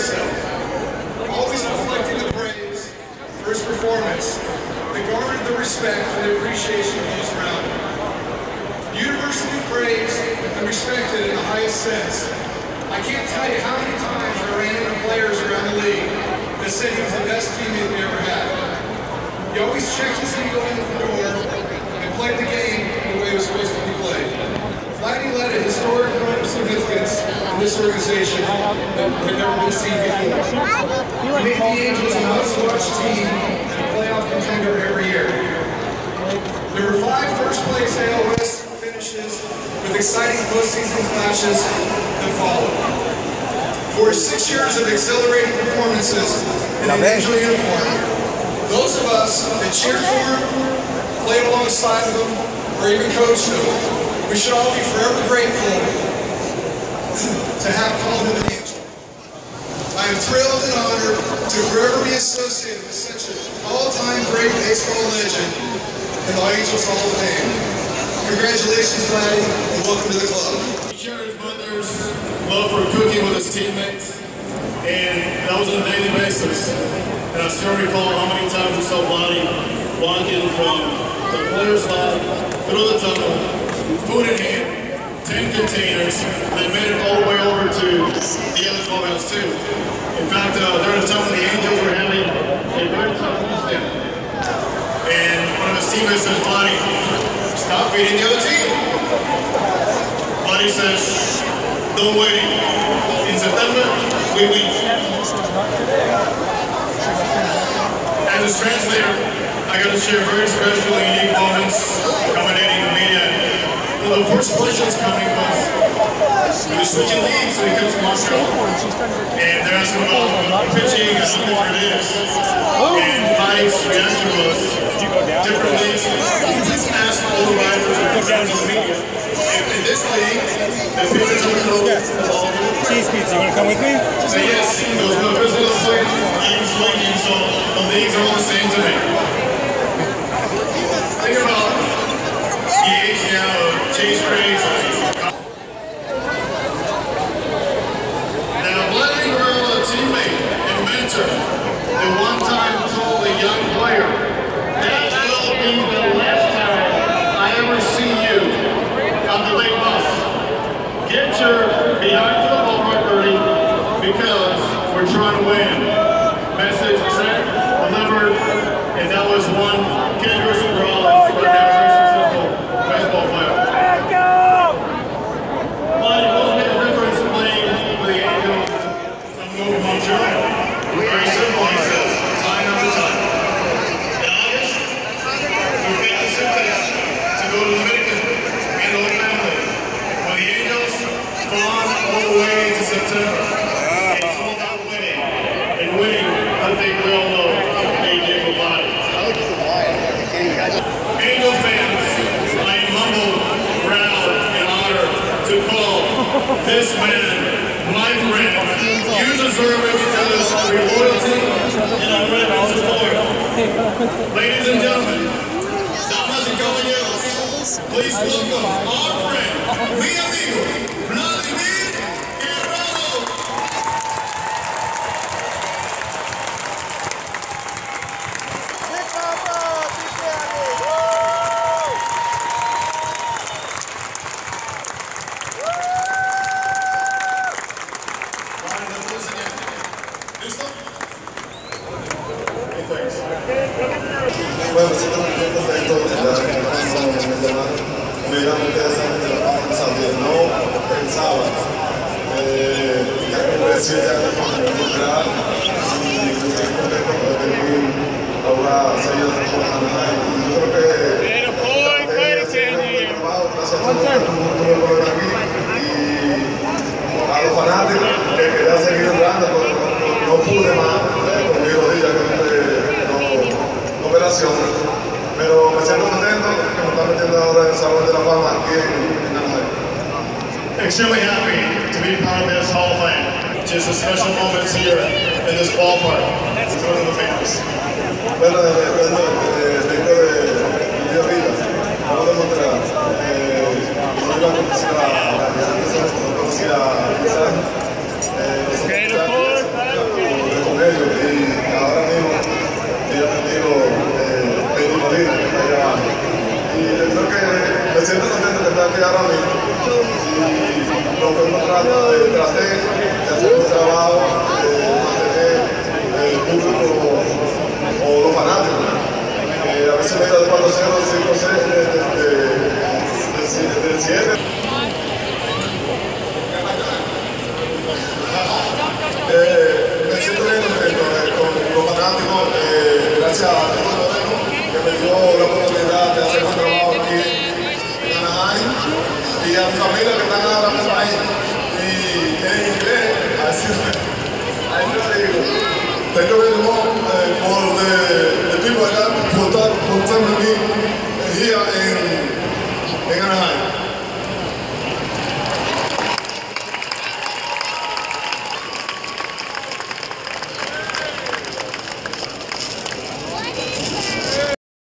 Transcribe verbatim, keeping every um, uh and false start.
himself, always reflecting the praise for his performance that garnered the respect and the appreciation he was around him. Universally praised and respected in the highest sense. I can't tell you how many times I ran into players around the league that said he was the best teammate we ever had. He always checked his ego in the door and played the game the way it was supposed to be played. Vladdy led a historic run of significance in this organization that had never been seen before. He made the Angels a must-watch team and a playoff contender every year. There were five first-place A L West finishes with exciting postseason clashes that followed. For his six years of exhilarating performances in an Angel uniform, those of us that cheered for him, played alongside of him, or even coached him, we should all be forever grateful to have called him an Angel. I am thrilled and honored to forever be associated with such an all-time great baseball legend in the Angels Hall of Fame. Congratulations, Vladdy, and welcome to the club. He shared his mother's love for cooking with his teammates, and that was on a daily basis. And I still recall how many times we saw Vladdy walking from the players' hall through the tunnel, food in hand, ten containers, and they made it all the way over to the other clubhouse too. In fact, uh, there was a time when the Angels were having a very tough homestand, and one of his teammates says, "Vladdy, stop feeding the other team." Vladdy says, "Don't wait. In September, we win." As his translator, I got to share very special and unique moments accommodating the media. Well, the first questions coming was, we were switching leagues when he comes to Montreal. And they're asking about pitching and how different it is. And Vladdy's reaction was, different leagues, you just ask all the writers and fans of the media. In this league, the pitchers are going to go cheese pizza, you want to come with me? Say yes, those numbers are playing, even swinging, so the leagues are all the same to me. Think about the age now of Chase Graves. Now, Vladimir, Guerrero, a teammate and mentor, at one time told a young player, "That will be the last time I ever see you on the late bus. Get your behind to the ball right early because we're trying to win." Message sent, delivered, and that was one Guerrero for all us, but never very successful baseball player. Vladdy will make a difference playing for the Angels from over Montreal. Very simple, he says, time after time. In August, we picked the suitcase to go to the Dominican and the whole family. For the Angels, gone all the way to September. It's all about winning. And winning, I think we all know, they gave a lot. Angel fans, I am humbled, proud, and honored to call this man my friend. You deserve it because of your loyalty and unwavering support. Ladies and gentlemen, damas y caballeros, please welcome our friend, mi amigo, Vladimir Guerrero. Bueno, siento muy contento de estar aquí en el llamado. Me llamo interesante la pasada, no pensaba eh, que cumple siete años con el Guerrero y estoy contento de venir ahora seis años con Anaheim. Yo creo que el trabajo tras otro mundo aquí y a los fanáticos que querían seguir entrando, no, no, no pude más con mi rodilla que no operación, pero me siento contento que me están metiendo ahora en el Salón de la Fama aquí en, en Anaheim. Extremely happy to be part of this Hall of Fame. Just a special moment here in this ballpark with one of the fans. Bueno, vengo de mi vida, no de Montreal. No iba a conocer a la no conocía a Lisa. Thank you very much uh, for the, the people that put up, put up with me here in